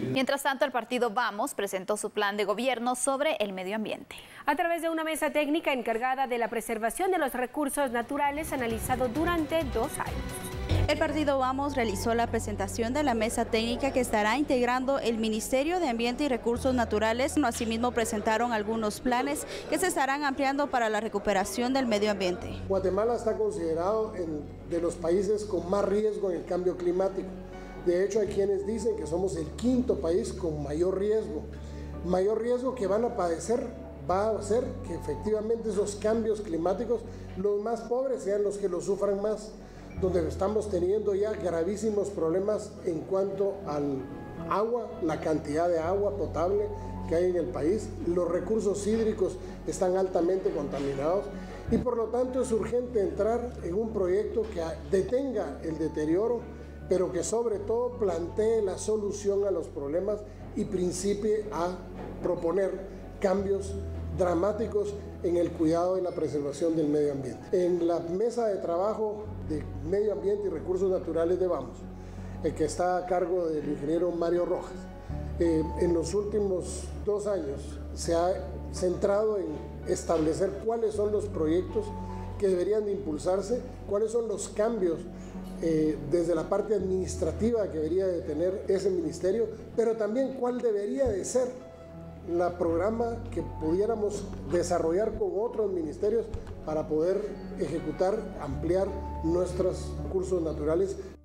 Mientras tanto, el partido Vamos presentó su plan de gobierno sobre el medio ambiente. A través de una mesa técnica encargada de la preservación de los recursos naturales analizado durante 2 años. El partido Vamos realizó la presentación de la mesa técnica que estará integrando el Ministerio de Ambiente y Recursos Naturales. Asimismo, presentaron algunos planes que se estarán ampliando para la recuperación del medio ambiente. Guatemala está considerado de los países con más riesgo en el cambio climático. De hecho, hay quienes dicen que somos el 5º país con mayor riesgo. Mayor riesgo que van a padecer va a hacer que efectivamente esos cambios climáticos, los más pobres sean los que los sufran más, donde estamos teniendo ya gravísimos problemas en cuanto al agua, la cantidad de agua potable que hay en el país. Los recursos hídricos están altamente contaminados y por lo tanto es urgente entrar en un proyecto que detenga el deterioro, pero que sobre todo plantee la solución a los problemas y principie a proponer cambios dramáticos en el cuidado y la preservación del medio ambiente. En la mesa de trabajo de Medio Ambiente y Recursos Naturales de Vamos, el que está a cargo del ingeniero Mario Rojas, en los últimos 2 años se ha centrado en establecer cuáles son los proyectos que deberían de impulsarse, cuáles son los cambios desde la parte administrativa que debería de tener ese ministerio, pero también cuál debería de ser la programa que pudiéramos desarrollar con otros ministerios para poder ejecutar, ampliar nuestros recursos naturales.